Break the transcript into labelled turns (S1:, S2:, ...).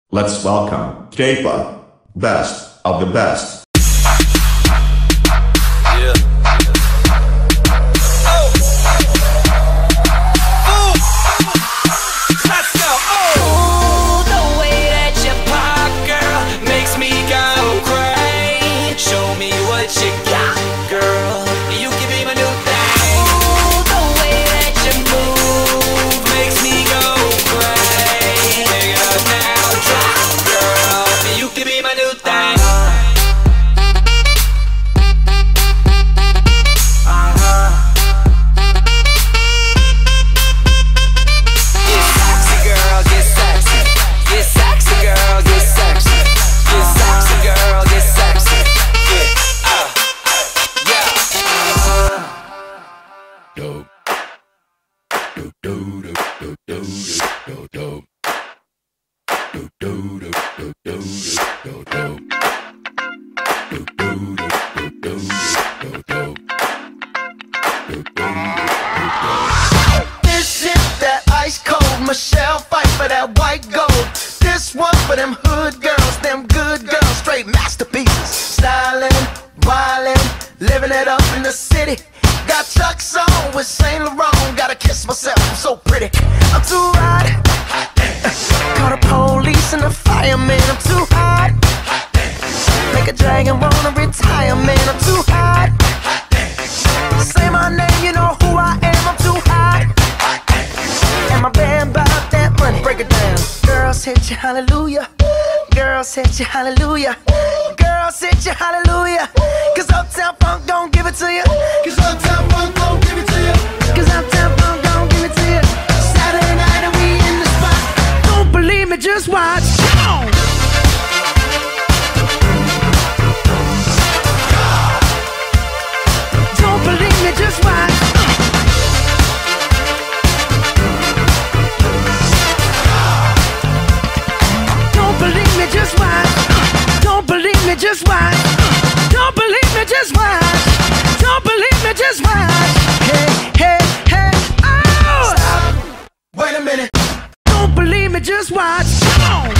S1: Let's welcome K-pop, best of the best.
S2: Yeah. Oh. Ooh. Let's go. Oh. Ooh, the way that you pop, girl, makes me go crazy. Show me what you got, girl. You can be my new thing. Ooh, the way that you move makes me go crazy. Take it up now, drop, girl. You can be my new thing.
S3: This shit that ice cold Michelle fight for that white gold. This one for them hood girls, them good girls, straight masterpieces. Styling, wildin', living it up in the city. Got Chuck's on with Saint Laurent. Gotta kiss myself, I'm so pretty. I'm too hot. Call the police and the fireman. I'm too hot. Make a dragon wanna retire, man. I'm too hot. Say my name, you know who I am. I'm too hot. And my band bought that money. Break it down. Girls hit you, hallelujah. Girls hit you, hallelujah. Girls hit you, hallelujah. Cause Uptown Funk don't give it to you. Cause Uptown Funk don't give it to you. Cause Uptown Funk don't give it to you. Saturday night and we in the spot. Don't believe me, just watch. Don't believe me, just watch. Don't believe me, just watch. Don't believe me, just watch. Don't believe me, just watch. Don't believe me, just watch. Hey, hey, hey, oh! Stop. Wait a minute. Don't believe me, just watch. Come on.